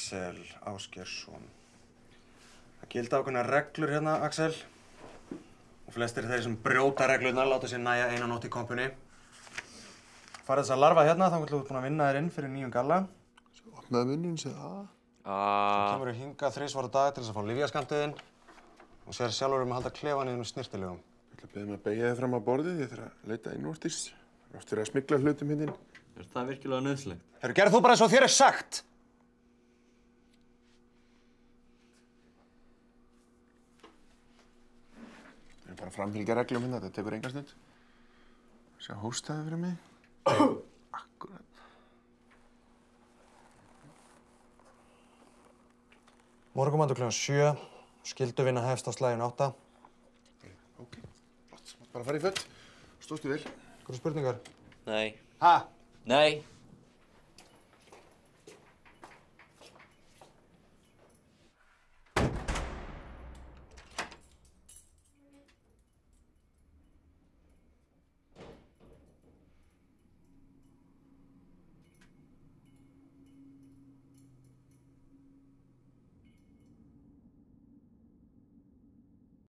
Axel Ásgeirsson. Það gilda ákveðnar reglur hérna, Axel. Og flestir þeir sem brjóta reglurnar láta sér nægja eina nótt í kompunni. Farið þess að larfa hérna, þá ætlum við búin að vinna þér inn fyrir nýjum galla. Svo opnaði munnin, segði A. Þú kemur hingað 3 á dag til þess að fá lyfjaskamtiðinn og sér sjálfur að halda klefanniðinu snyrtilegum. Ég ætla að beða mig að beygja þig fram á borðið, ég þarf að leita innvortis. Það er oft verið að smygla hlutum hinn. Er það virkilega nauðsynlegt? Heyrðu, gerð þú bara eins og þér er sagt! Það er bara að framfylgja reglum hérna, þetta tekur enga stund. Sjá hóstaði fyrir mig. Akkurat. Morgunmatur klukkan 7, skilduvinna hefst á slaginu 8. Ok, flott. Bara fara í föt. Stóðstu vel. Einhverju spurningar? Nei. Ha? Nei.